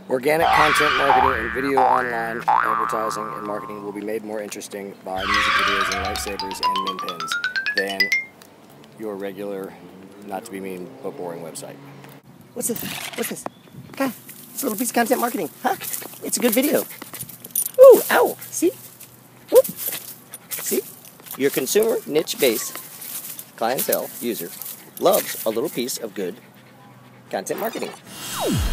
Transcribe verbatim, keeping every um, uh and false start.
Organic content marketing and video online advertising and marketing will be made more interesting by music videos and lightsabers and min pins than your regular, not to be mean, but boring website. What's this? What's this? God, it's a little piece of content marketing. Huh? It's a good video. Ooh, ow, see? Whoop. See? Your consumer niche base, clientele, user, loves a little piece of good content marketing.